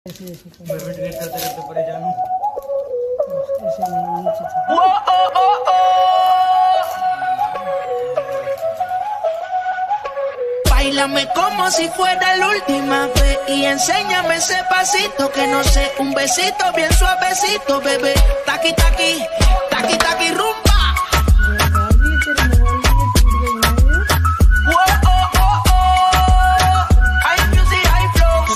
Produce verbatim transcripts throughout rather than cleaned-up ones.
ऐसे ऐसे कर मैं भी ट्रेन करते करते परेशान हूँ। ऐसे नहीं नीचे से Báilame como si fuera la última vez y enséñame ese pasito que no sé, un besito bien suavecito, bebé. Taqui taqui, taqui taqui rumba. अभी तेरे मोबाइल में टूट गई है ये Oh, oh, oh, oh. High music, high flows.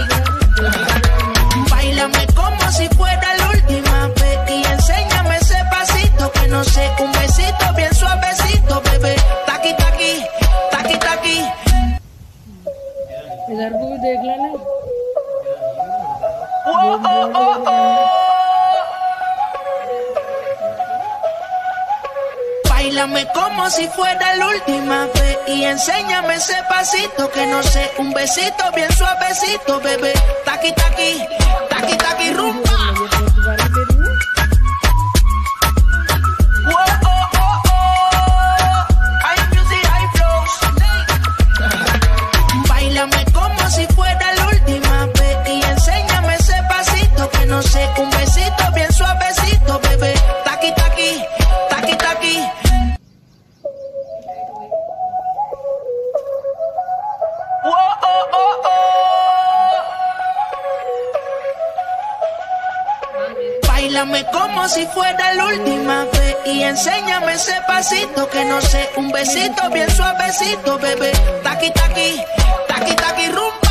Báilame como si fuera la última vez y enséñame ese pasito que no sé, un besito bien suavecito, bebé. Taqui taqui, taqui taqui. इधर को भी देख लेना Oh, oh, oh, oh. Báilame como si fuera la última vez y enséñame ese pasito que no sé, un besito bien suavecito, bebé. Taqui taqui, taqui taqui rumba. Oh, oh, oh, oh. High music, high flows. Báilame como si fuera la última vez y enséñame ese pasito que no sé, un besito bien suavecito, bebé. Taqui taqui, taqui taqui. Oh, oh, oh, oh. Báilame como si fuera la última vez y enséñame ese pasito que no sé, un besito bien suavecito, bebé. Taqui taqui, taqui taqui rumba.